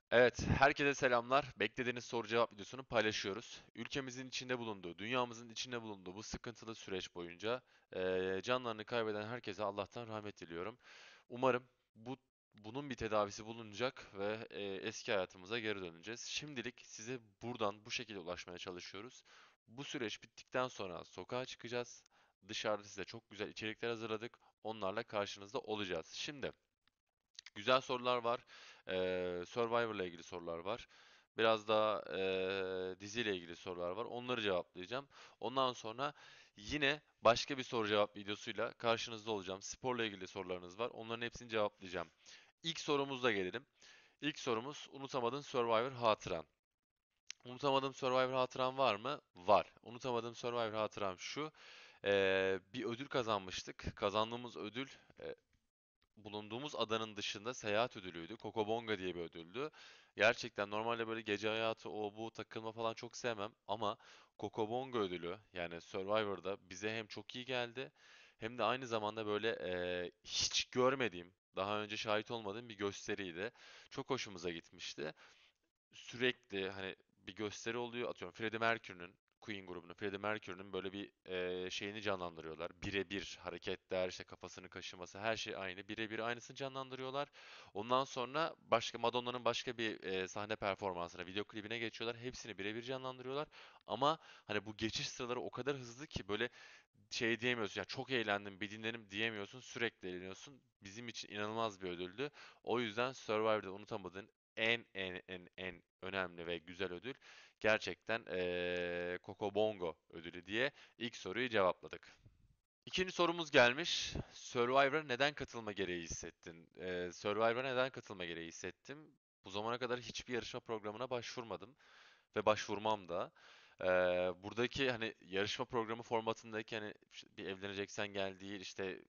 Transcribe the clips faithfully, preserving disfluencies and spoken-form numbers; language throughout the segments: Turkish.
Evet, herkese selamlar. Beklediğiniz soru cevap videosunu paylaşıyoruz. Ülkemizin içinde bulunduğu, dünyamızın içinde bulunduğu bu sıkıntılı süreç boyunca eee, canlarını kaybeden herkese Allah'tan rahmet diliyorum. Umarım bu bunun bir tedavisi bulunacak ve eee, eski hayatımıza geri döneceğiz. Şimdilik size buradan bu şekilde ulaşmaya çalışıyoruz. Bu süreç bittikten sonra sokağa çıkacağız. Dışarıda size çok güzel içerikler hazırladık. Onlarla karşınızda olacağız. Şimdi. Güzel sorular var. Ee, Survivor'la ilgili sorular var. Biraz daha ee, diziyle ilgili sorular var. Onları cevaplayacağım. Ondan sonra yine başka bir soru cevap videosuyla karşınızda olacağım. Sporla ilgili sorularınız var. Onların hepsini cevaplayacağım. İlk sorumuzla gelelim. İlk sorumuz unutamadığın Survivor hatıran. Unutamadığım Survivor hatıram var mı? Var. Unutamadığım Survivor hatıram şu. Ee, bir ödül kazanmıştık. Kazandığımız ödül e, bulunduğumuz adanın dışında seyahat ödülüydü. Kokobonga diye bir ödüldü. Gerçekten normalde böyle gece hayatı, o bu takılma falan çok sevmem ama Kokobonga ödülü yani Survivor'da bize hem çok iyi geldi hem de aynı zamanda böyle eee, hiç görmediğim, daha önce şahit olmadığım bir gösteriydi. Çok hoşumuza gitmişti. Sürekli hani bir gösteri oluyor, atıyorum Freddie Mercury'nin, Queen grubunun Freddie Mercury'nin böyle bir eee, şeyini canlandırıyorlar. Birebir hareketler, işte kafasını kaşıması, her şey aynı. Birebir aynısını canlandırıyorlar. Ondan sonra başka Madonna'nın başka bir eee, sahne performansına, video klibine geçiyorlar. Hepsini birebir canlandırıyorlar. Ama hani bu geçiş sıraları o kadar hızlı ki böyle şey diyemiyorsun. Ya çok eğlendim, bir dinlerim diyemiyorsun. Sürekli eğleniyorsun. Bizim için inanılmaz bir ödüldü. O yüzden Survivor'da unutamadığın en en en en önemli ve güzel ödül gerçekten eee Coco Bongo ödülü diye ilk soruyu cevapladık. İkinci sorumuz gelmiş. Survivor'a neden katılma gereği hissettin? Eee Survivor'a neden katılma gereği hissettim? Bu zamana kadar hiçbir yarışma programına başvurmadım ve başvurmam da. Eee, buradaki hani yarışma programı formatındaki hani işte bir evleneceksen gel değil, işte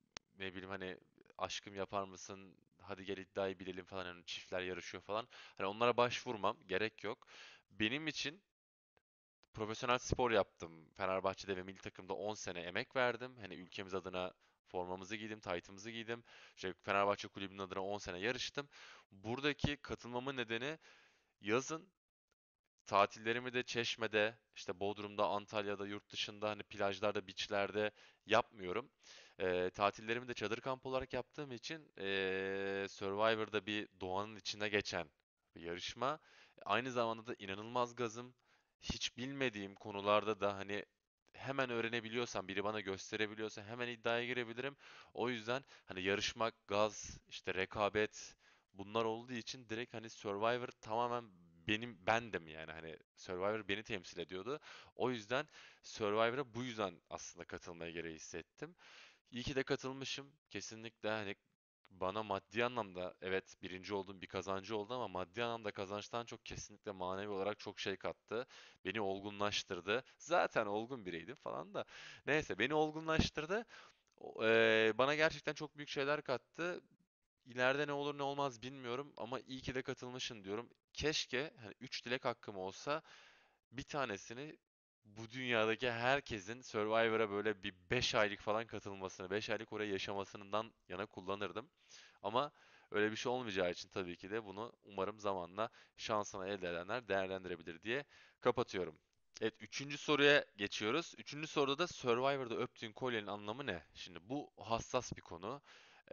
ne bileyim hani aşkım yapar mısın? Hadi gel iddiayı bilelim falan, hani çiftler yarışıyor falan. Hani onlara başvurmam, gerek yok. Benim için profesyonel spor yaptım. Fenerbahçe'de ve milli takımda on sene emek verdim. Hani ülkemiz adına formamızı giydim, taytımızı giydim. İşte Fenerbahçe kulübünün adına on sene yarıştım. Buradaki katılmamın nedeni yazın tatillerimi de Çeşme'de, işte Bodrum'da, Antalya'da, yurt dışında hani plajlarda, beachlerde yapmıyorum. Ee, tatillerimi de çadır kamp olarak yaptığım için ee, Survivor'da bir doğanın içine geçen bir yarışma. Aynı zamanda da inanılmaz gazım. Hiç bilmediğim konularda da hani hemen öğrenebiliyorsam, biri bana gösterebiliyorsa hemen iddiaya girebilirim. O yüzden hani yarışmak, gaz, işte rekabet, bunlar olduğu için direkt hani Survivor tamamen benim bendim, yani hani Survivor beni temsil ediyordu. O yüzden Survivor'a bu yüzden aslında katılmaya gereği hissettim. İyi ki de katılmışım. Kesinlikle hani bana maddi anlamda evet birinci oldum, bir kazancı oldu ama maddi anlamda kazançtan çok kesinlikle manevi olarak çok şey kattı. Beni olgunlaştırdı. Zaten olgun biriydim falan da. Neyse, beni olgunlaştırdı. O- eee, bana gerçekten çok büyük şeyler kattı. İleride ne olur ne olmaz bilmiyorum ama iyi ki de katılmışım diyorum. Keşke hani üç dilek hakkım olsa bir tanesini bu dünyadaki herkesin Survivor'a böyle bir beş aylık falan katılmasını, beş aylık oraya yaşamasından yana kullanırdım. Ama öyle bir şey olmayacağı için tabii ki de bunu umarım zamanla şansını elde edenler değerlendirebilir diye kapatıyorum. Evet, üçüncü soruya geçiyoruz. Üçüncü soruda da Survivor'da öptüğün kolyenin anlamı ne? Şimdi bu hassas bir konu.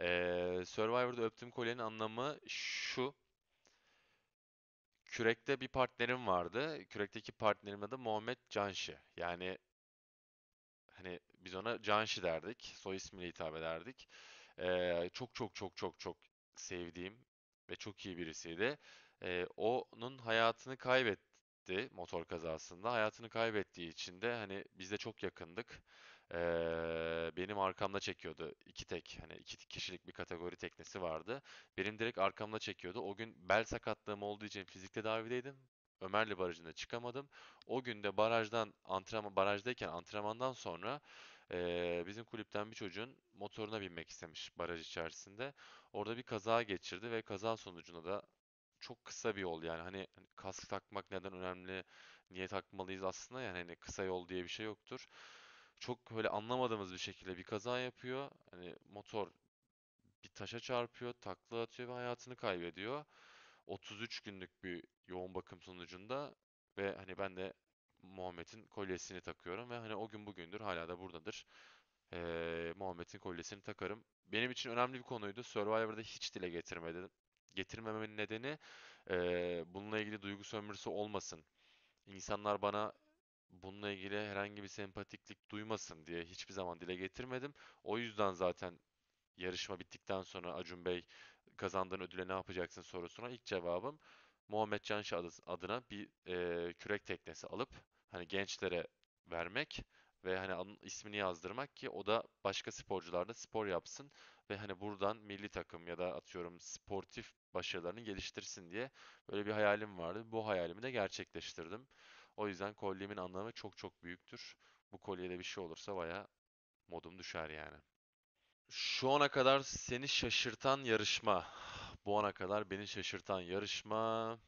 Ee, Survivor'da öptüğüm kolyenin anlamı şu. Kürekte bir partnerim vardı. Kürekteki partnerimin adı Muhammed Canşi. Yani hani biz ona Canşi derdik. Soy ismiyle hitap ederdik. Ee, çok çok çok çok çok sevdiğim ve çok iyi birisiydi. Ee, onun hayatını kaybetti motor kazasında. Hayatını kaybettiği için de hani biz de çok yakındık. Ee, benim arkamda çekiyordu. İki tek, hani iki kişilik bir kategori teknesi vardı. Benim direkt arkamda çekiyordu. O gün bel sakatlığım olduğu için fizik tedavideydim. Ömerli Barajı'na çıkamadım. O gün de barajdan antrenman barajdayken antrenmandan sonra eee, bizim kulüpten bir çocuğun motoruna binmek istemiş baraj içerisinde. Orada bir kaza geçirdi ve kaza sonucunda da çok kısa bir yol, yani hani hani kask takmak neden önemli, niye takmalıyız aslında, yani hani kısa yol diye bir şey yoktur. Çok böyle anlamadığımız bir şekilde bir kaza yapıyor. Hani motor bir taşa çarpıyor, takla atıyor ve hayatını kaybediyor. otuz üç günlük bir yoğun bakım sonucunda ve hani ben de Muhammed'in kolyesini takıyorum ve hani o gün bugündür hala da buradadır. Ee, Muhammed'in kolyesini takarım. Benim için önemli bir konuydu. Survivor'da hiç dile getirmedim. Getirmememin nedeni ee, bununla ilgili duygu sömürüsü olmasın. İnsanlar bana bununla ilgili herhangi bir sempatiklik duymasın diye hiçbir zaman dile getirmedim. O yüzden zaten yarışma bittikten sonra Acun Bey kazandığın ödüle ne yapacaksın sorusuna ilk cevabım Muhammed Canşi adı- adına bir e, kürek teknesi alıp hani gençlere vermek ve hani adın, ismini yazdırmak ki o da başka sporcular da spor yapsın ve hani buradan milli takım ya da atıyorum sportif başarılarını geliştirsin diye böyle bir hayalim vardı. Bu hayalimi de gerçekleştirdim. O yüzden kolyemin anlamı çok çok büyüktür. Bu kolyede bir şey olursa baya modum düşer yani. Şu ana kadar seni şaşırtan yarışma. Bu ana kadar beni şaşırtan yarışma.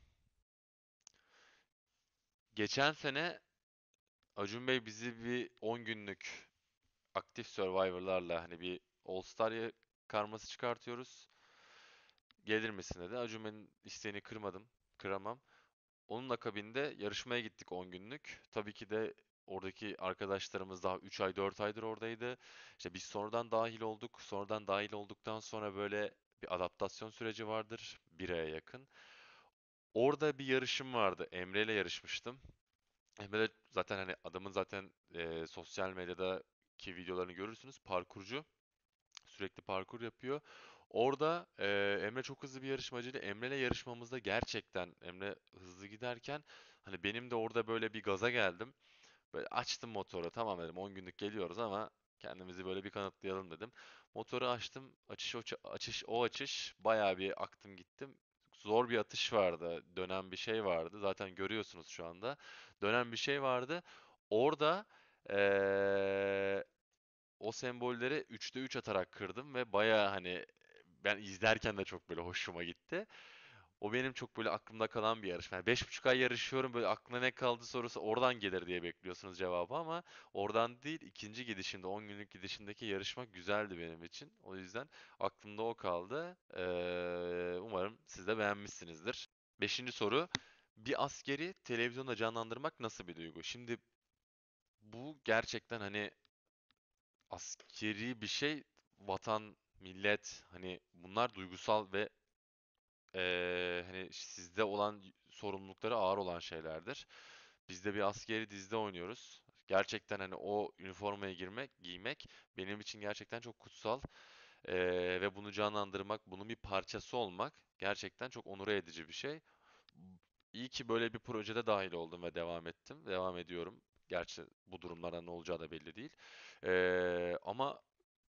Geçen sene Acun Bey bizi bir on günlük aktif Survivor'larla hani bir All Star ya- karması çıkartıyoruz. Gelir misin dedi. Acun Bey'in isteğini kırmadım, kıramam. Onun akabinde yarışmaya gittik on günlük. Tabii ki de oradaki arkadaşlarımız daha üç ay dört aydır oradaydı. İşte biz sonradan dahil olduk. Sonradan dahil olduktan sonra böyle bir adaptasyon süreci vardır. Bir aya yakın. Orada bir yarışım vardı. Emre ile yarışmıştım. Emre de zaten hani adamın zaten e, sosyal medyadaki videolarını görürsünüz. Parkurcu. Sürekli parkur yapıyor. Orada e, Emre çok hızlı bir yarışmacıydı. Emre'yle yarışmamızda gerçekten Emre hızlı giderken hani benim de orada böyle bir gaza geldim. Böyle açtım motoru. Tamam dedim on günlük geliyoruz ama kendimizi böyle bir kanıtlayalım dedim. Motoru açtım. Açış o, ça- açış o açış bayağı bir aktım gittim. Zor bir atış vardı. Dönen bir şey vardı. Zaten görüyorsunuz şu anda. Dönen bir şey vardı. Orada eee, o sembolleri üçte üç atarak kırdım ve bayağı hani ben izlerken de çok böyle hoşuma gitti. O benim çok böyle aklımda kalan bir yarışma. Yani beş buçuk ay yarışıyorum böyle aklına ne kaldı sorusu oradan gelir diye bekliyorsunuz cevabı ama oradan değil ikinci gidişimde on günlük gidişimdeki yarışma güzeldi benim için. O yüzden aklımda o kaldı. Ee, umarım siz de beğenmişsinizdir. Beşinci soru. Bir askeri televizyonda canlandırmak nasıl bir duygu? Şimdi bu gerçekten hani askeri bir şey, vatan, millet hani bunlar duygusal ve eee, hani sizde olan sorumlulukları ağır olan şeylerdir. Biz de bir askeri dizide oynuyoruz. Gerçekten hani o üniformaya girmek, giymek benim için gerçekten çok kutsal. Eee, ve bunu canlandırmak, bunun bir parçası olmak gerçekten çok onur edici bir şey. İyi ki böyle bir projede dahil oldum ve devam ettim. Devam ediyorum. Gerçi bu durumlarda ne olacağı da belli değil. Eee, ama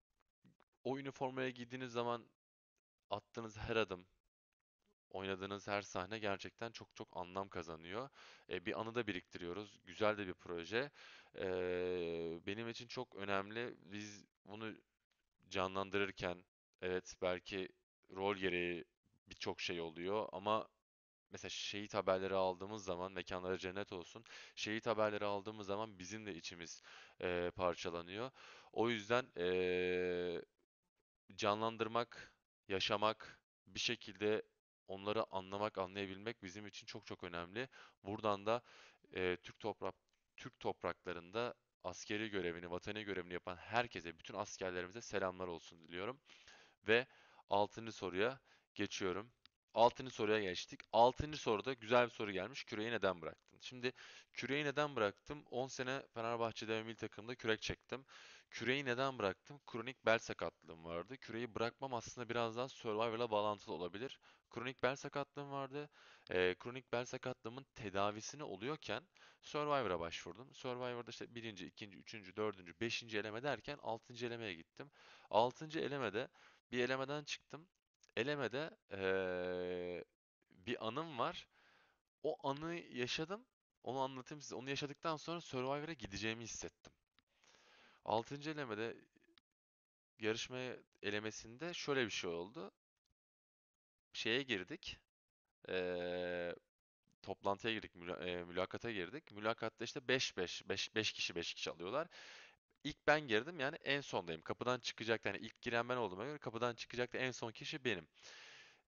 o üniformaya giydiğiniz zaman attığınız her adım, oynadığınız her sahne gerçekten çok çok anlam kazanıyor. E, bir anı da biriktiriyoruz. Güzel de bir proje. E, benim için çok önemli. Biz bunu canlandırırken, evet belki rol gereği birçok şey oluyor ama mesela şehit haberleri aldığımız zaman mekanları cennet olsun. Şehit haberleri aldığımız zaman bizim de içimiz e, parçalanıyor. O yüzden e, canlandırmak, yaşamak, bir şekilde onları anlamak, anlayabilmek bizim için çok çok önemli. Buradan da e, Türk toprak Türk topraklarında askeri görevini, vatani görevini yapan herkese, bütün askerlerimize selamlar olsun diliyorum. Ve altıncı soruya geçiyorum. Altıncı soruya geçtik. Altıncı soruda güzel bir soru gelmiş. Küreği neden bıraktın? Şimdi küreği neden bıraktım? on sene Fenerbahçe'de ve milli takımda kürek çektim. Küreği neden bıraktım? Kronik bel sakatlığım vardı. Küreği bırakmam aslında biraz daha Survivor'la bağlantılı olabilir. Kronik bel sakatlığım vardı. Ee, kronik bel sakatlığımın tedavisini oluyorken Survivor'a başvurdum. Survivor'da işte birinci, ikinci, üçüncü, dördüncü, beşinci eleme derken altıncı elemeye gittim. Altıncı elemede bir elemeden çıktım. Elemede eee, bir anım var. O anı yaşadım. Onu anlatayım size. Onu yaşadıktan sonra Survivor'a gideceğimi hissettim. Altıncı elemede yarışmaya elemesinde şöyle bir şey oldu. Şeye girdik. eee, toplantıya girdik. müla- eee, mülakata girdik. Mülakatta işte beş beş beş beş kişi beş kişi alıyorlar. İlk ben girdim yani en sondayım. Kapıdan çıkacak yani ilk giren ben olduğuma göre kapıdan çıkacak da en son kişi benim.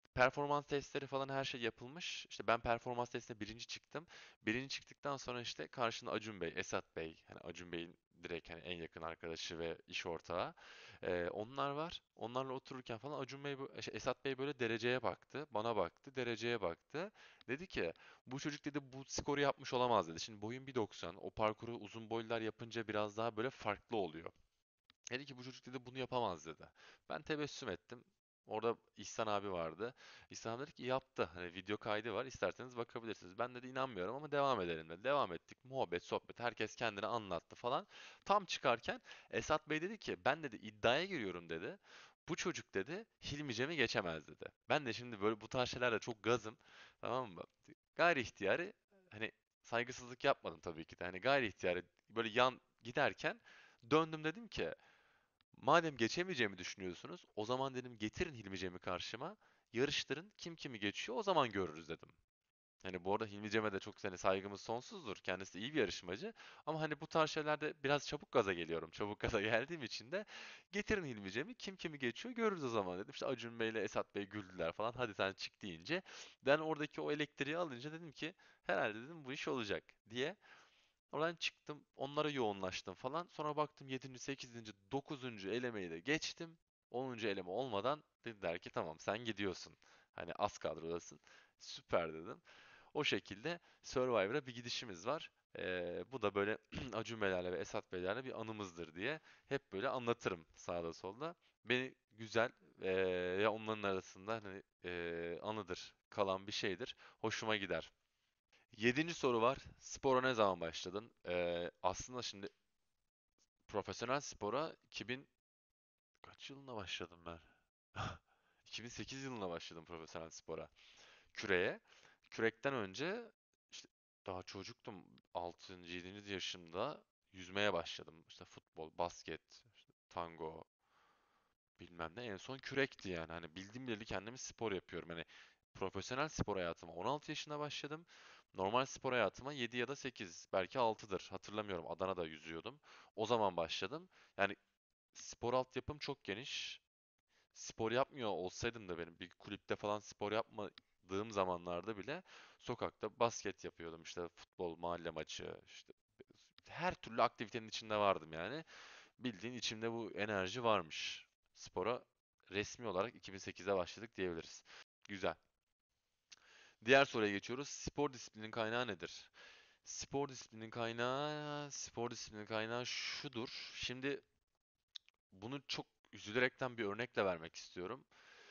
Performans testleri falan her şey yapılmış. İşte ben performans testinde birinci çıktım. Birinci çıktıktan sonra işte karşında Acun Bey, Esat Bey, hani Acun Bey'in direkt hani en yakın arkadaşı ve iş ortağı. Ee, onlar var. Onlarla otururken falan Acun Bey, bu- şey, Esat Bey böyle dereceye baktı, bana baktı, dereceye baktı. Dedi ki bu çocuk dedi bu skoru yapmış olamaz dedi. Şimdi boyun bir doksan, o parkuru uzun boylular yapınca biraz daha böyle farklı oluyor. Dedi ki bu çocuk dedi bunu yapamaz dedi. Ben tebessüm ettim. Orada İhsan abi vardı. İhsan abi dedi ki yaptı. Hani video kaydı var. İsterseniz bakabilirsiniz. Ben dedi inanmıyorum ama devam edelim dedi. Devam ettik. Muhabbet, sohbet. Herkes kendini anlattı falan. Tam çıkarken Esat Bey dedi ki ben dedi iddiaya giriyorum dedi. Bu çocuk dedi Hilmi Cem'i geçemez dedi. Ben de şimdi böyle bu tarz şeylerle çok gazım. Tamam mı? Gayri ihtiyari hani saygısızlık yapmadım tabii ki de. Hani gayri ihtiyari böyle yan giderken döndüm dedim ki madem geçemeyeceğimi düşünüyorsunuz, o zaman dedim getirin Hilmi Cem'i karşıma, yarıştırın, kim kimi geçiyor, o zaman görürüz dedim. Hani bu arada Hilmi Cem'e de çok hani saygımız sonsuzdur. Kendisi de iyi bir yarışmacı. Ama hani bu tarz şeylerde biraz çabuk gaza geliyorum. Çabuk gaza geldiğim için de getirin Hilmi Cem'i, kim kimi geçiyor görürüz o zaman dedim. İşte Acun Bey ile Esat Bey güldüler falan. Hadi sen çık deyince ben oradaki o elektriği alınca dedim ki herhalde dedim bu iş olacak diye. Oradan çıktım, onlara yoğunlaştım falan. Sonra baktım yedinci, sekizinci, dokuzuncu elemeyi de geçtim. onuncu eleme olmadan dediler ki tamam sen gidiyorsun. Hani az kadrodasın. Süper dedim. O şekilde Survivor'a bir gidişimiz var. Ee, bu da böyle Acun Beylerle ve Esat Beylerle bir anımızdır diye hep böyle anlatırım sağda solda. Beni güzel ee, ya onların arasında hani ee, anıdır, kalan bir şeydir. Hoşuma gider. Yedinci soru var. Spora ne zaman başladın? Ee, aslında şimdi profesyonel spora iki bin kaç yılında başladım ben? iki bin sekiz yılında başladım profesyonel spora. Küreye. Kürekten önce işte daha çocuktum. altıncı. yedinci yaşımda yüzmeye başladım. İşte futbol, basket, işte tango, bilmem ne. En son kürekti yani. Hani bildiğim bileli kendimi spor yapıyorum. Hani profesyonel spor hayatıma on altı yaşında başladım. Normal spor hayatıma yedi ya da sekiz, belki altıdır. Hatırlamıyorum. Adana'da yüzüyordum. O zaman başladım. Yani spor altyapım çok geniş. Spor yapmıyor olsaydım da benim bir kulüpte falan spor yapmadığım zamanlarda bile sokakta basket yapıyordum. İşte futbol, mahalle maçı, işte her türlü aktivitenin içinde vardım yani. Bildiğin içimde bu enerji varmış. Spora resmi olarak iki bin sekizde başladık diyebiliriz. Güzel. Diğer soruya geçiyoruz. Spor disiplinin kaynağı nedir? Spor disiplinin kaynağı, spor disiplinin kaynağı şudur. Şimdi bunu çok üzülerekten bir örnekle vermek istiyorum.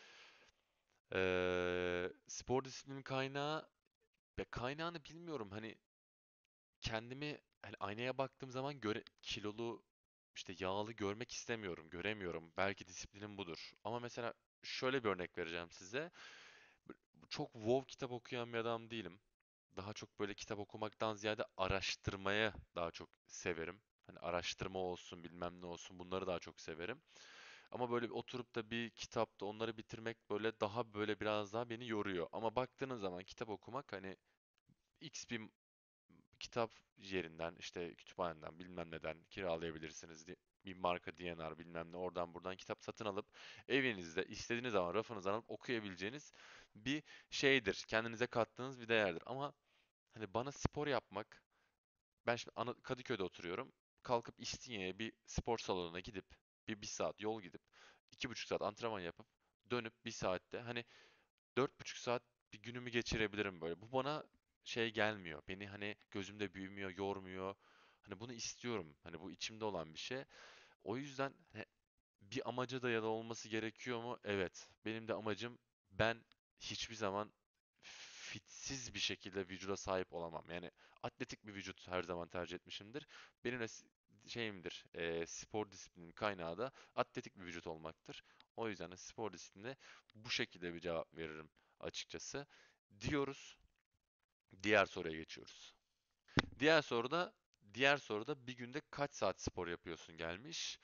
Ee, spor disiplinin kaynağı, ve kaynağını bilmiyorum. Hani kendimi hani aynaya baktığım zaman göre, kilolu işte yağlı görmek istemiyorum, göremiyorum. Belki disiplinim budur. Ama mesela şöyle bir örnek vereceğim size. B- Çok wow kitap okuyan bir adam değilim. Daha çok böyle kitap okumaktan ziyade araştırmaya daha çok severim. Hani araştırma olsun, bilmem ne olsun bunları daha çok severim. Ama böyle bir oturup da bir kitapta onları bitirmek böyle daha böyle biraz daha beni yoruyor. Ama baktığınız zaman kitap okumak hani X bir kitap yerinden işte kütüphaneden bilmem neden kiralayabilirsiniz. Di- Bir marka D N R bilmem ne oradan buradan kitap satın alıp evinizde istediğiniz zaman rafınızdan alıp okuyabileceğiniz bir şeydir. Kendinize kattığınız bir değerdir. Ama hani bana spor yapmak, ben şimdi Ana- Kadıköy'de oturuyorum. Kalkıp İstinye'ye bir spor salonuna gidip bir, bir saat yol gidip iki buçuk saat antrenman yapıp dönüp bir saatte hani dört buçuk saat bir günümü geçirebilirim böyle. Bu bana şey gelmiyor. Beni hani gözümde büyümüyor, yormuyor. Hani bunu istiyorum. Hani bu içimde olan bir şey. O yüzden he, bir amaca dayalı olması gerekiyor mu? Evet. Benim de amacım ben hiçbir zaman fitsiz bir şekilde vücuda sahip olamam. Yani atletik bir vücut her zaman tercih etmişimdir. Benim de s- şeyimdir, e, spor disiplinin kaynağı da atletik bir vücut olmaktır. O yüzden de spor disipline bu şekilde bir cevap veririm açıkçası. Diyoruz. Diğer soruya geçiyoruz. Diğer soruda diğer soruda bir günde kaç saat spor yapıyorsun gelmiş.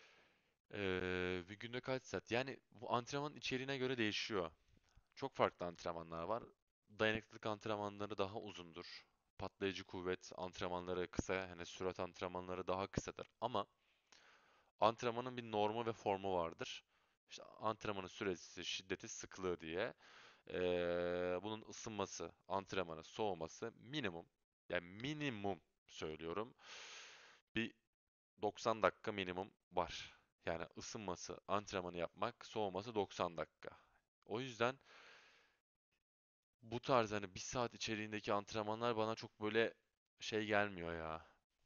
Ee, bir günde kaç saat? Yani bu antrenmanın içeriğine göre değişiyor. Çok farklı antrenmanlar var. Dayanıklılık antrenmanları daha uzundur. Patlayıcı kuvvet antrenmanları kısa, yani sürat antrenmanları daha kısadır. Ama antrenmanın bir normu ve formu vardır. İşte antrenmanın süresi, şiddeti, sıklığı diye. Ee, bunun ısınması, antrenmanı, soğuması minimum. Yani minimum söylüyorum. Bir doksan dakika minimum var. Yani ısınması, antrenmanı yapmak, soğuması doksan dakika. O yüzden bu tarz hani bir saat içeriğindeki antrenmanlar bana çok böyle şey gelmiyor ya.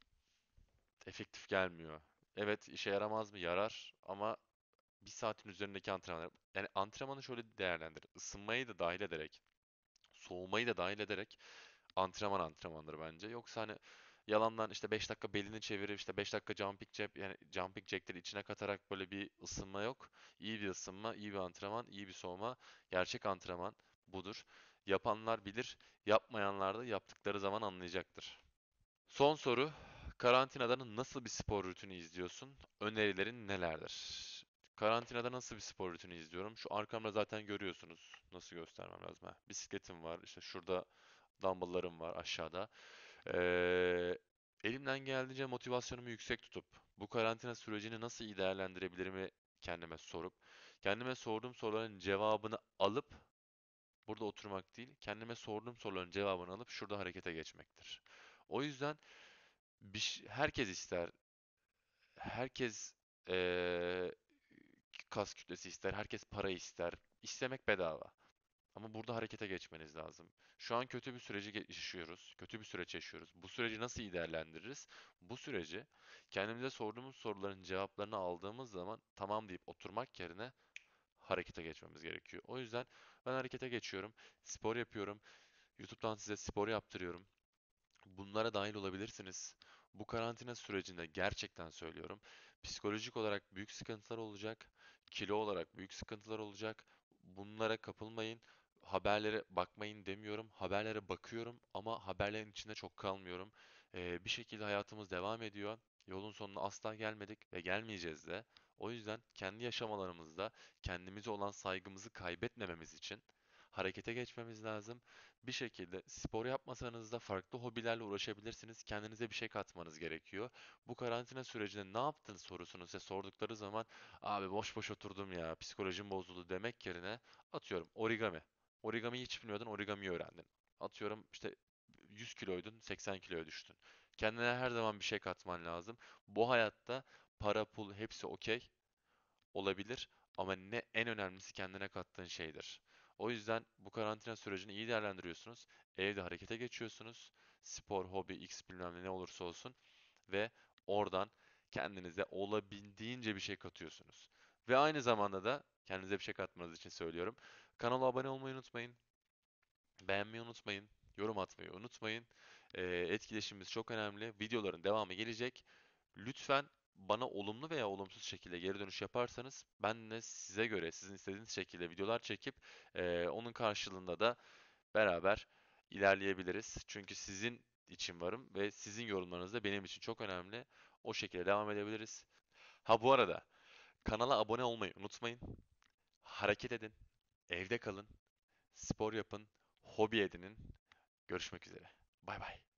Efektif gelmiyor. Evet, işe yaramaz mı? Yarar ama bir saatin üzerindeki antrenmanlar. Yani antrenmanı şöyle değerlendir. Isınmayı da dahil ederek, soğumayı da dahil ederek antrenman antrenmanları bence. Yoksa hani yalandan işte beş dakika belini çevirip işte beş dakika jumping jack yani jumping jack'leri içine katarak böyle bir ısınma yok. İyi bir ısınma, iyi bir antrenman, iyi bir soğuma. Gerçek antrenman budur. Yapanlar bilir, yapmayanlar da yaptıkları zaman anlayacaktır. Son soru. Karantinada nasıl bir spor rutini izliyorsun? Önerilerin nelerdir? Karantinada nasıl bir spor rutini izliyorum? Şu arkamda zaten görüyorsunuz. Nasıl göstermem lazım? Ha, bisikletim var. İşte şurada dumbbell'larım var aşağıda. Ee, Elimden geldiğince motivasyonumu yüksek tutup bu karantina sürecini nasıl iyi değerlendirebilirimi kendime sorup kendime sorduğum soruların cevabını alıp burada oturmak değil, kendime sorduğum soruların cevabını alıp şurada harekete geçmektir. O yüzden bir, ş- herkes ister, herkes eee, kas kütlesi ister, herkes para ister. İstemek bedava. Ama burada harekete geçmeniz lazım. Şu an kötü bir süreci ge- yaşıyoruz. Kötü bir süreç yaşıyoruz. Bu süreci nasıl iyi değerlendiririz? Bu süreci kendimize sorduğumuz soruların cevaplarını aldığımız zaman tamam deyip oturmak yerine harekete geçmemiz gerekiyor. O yüzden ben harekete geçiyorum. Spor yapıyorum. YouTube'dan size spor yaptırıyorum. Bunlara dahil olabilirsiniz. Bu karantina sürecinde gerçekten söylüyorum. Psikolojik olarak büyük sıkıntılar olacak. Kilo olarak büyük sıkıntılar olacak. Bunlara kapılmayın. Haberlere bakmayın demiyorum. Haberlere bakıyorum ama haberlerin içinde çok kalmıyorum. Ee, bir şekilde hayatımız devam ediyor. Yolun sonuna asla gelmedik ve gelmeyeceğiz de. O yüzden kendi yaşamalarımızda kendimize olan saygımızı kaybetmememiz için harekete geçmemiz lazım. Bir şekilde spor yapmasanız da farklı hobilerle uğraşabilirsiniz. Kendinize bir şey katmanız gerekiyor. Bu karantina sürecinde ne yaptın sorusunu size sordukları zaman abi boş boş oturdum ya psikolojim bozuldu demek yerine atıyorum origami. Origamiyi hiç bilmiyordun, origamiyi öğrendin. Atıyorum işte yüz kiloydun, seksen kiloya düştün. Kendine her zaman bir şey katman lazım. Bu hayatta para, pul hepsi okey olabilir ama ne en önemlisi kendine kattığın şeydir. O yüzden bu karantina sürecini iyi değerlendiriyorsunuz. Evde harekete geçiyorsunuz. Spor, hobi, X bilmem ne ne olursa olsun ve oradan kendinize olabildiğince bir şey katıyorsunuz. Ve aynı zamanda da kendinize bir şey katmanız için söylüyorum. Kanala abone olmayı unutmayın. Beğenmeyi unutmayın. Yorum atmayı unutmayın. Ee, etkileşimimiz çok önemli. Videoların devamı gelecek. Lütfen bana olumlu veya olumsuz şekilde geri dönüş yaparsanız ben de size göre sizin istediğiniz şekilde videolar çekip eee, onun karşılığında da beraber ilerleyebiliriz. Çünkü sizin için varım ve sizin yorumlarınız da benim için çok önemli. O şekilde devam edebiliriz. Ha bu arada kanala abone olmayı unutmayın. Hareket edin, evde kalın, spor yapın, hobi edinin. Görüşmek üzere. Bay bay.